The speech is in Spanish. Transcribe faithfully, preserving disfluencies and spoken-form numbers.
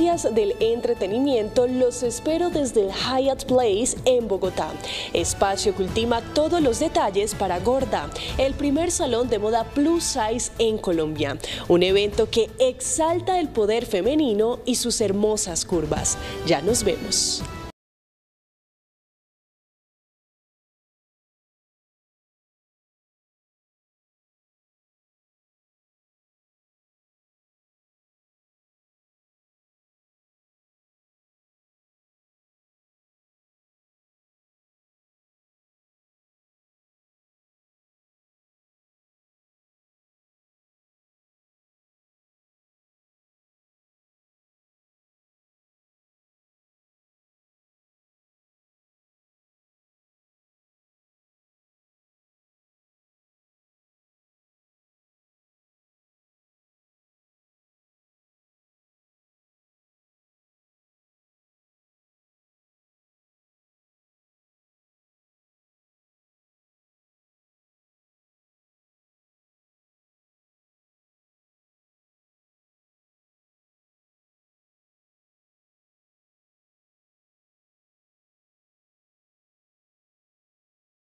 Bestias del entretenimiento los espero desde el Hyatt Place en Bogotá. Espacio que ultima todos los detalles para Gorda, el primer salón de moda plus size en Colombia. Un evento que exalta el poder femenino y sus hermosas curvas. Ya nos vemos.